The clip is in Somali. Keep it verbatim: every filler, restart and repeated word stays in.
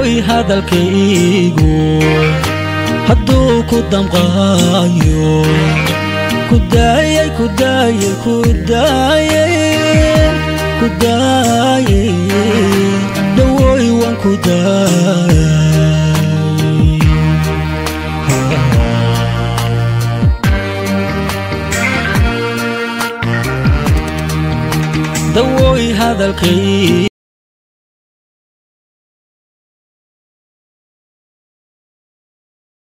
دawooy hadalkaygu hadduu ku damqaayo ku daayay ku daayay ku daayay ku daayay dawooy waan ku daayay dawooy hadalkaygu